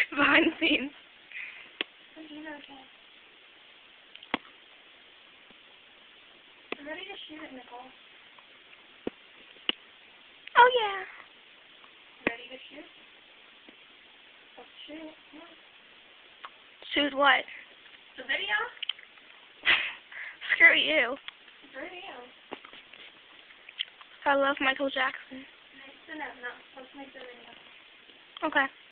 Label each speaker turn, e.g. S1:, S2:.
S1: Behind the scenes.
S2: I'm ready to shoot it, Nicole.
S1: Oh, yeah.
S2: Ready to shoot? Let's shoot. Come on.
S1: Shoot what?
S2: The video?
S1: Screw you.
S2: Video.
S1: I love Michael Jackson.
S2: Nice to know. No, let's make the video.
S1: Okay.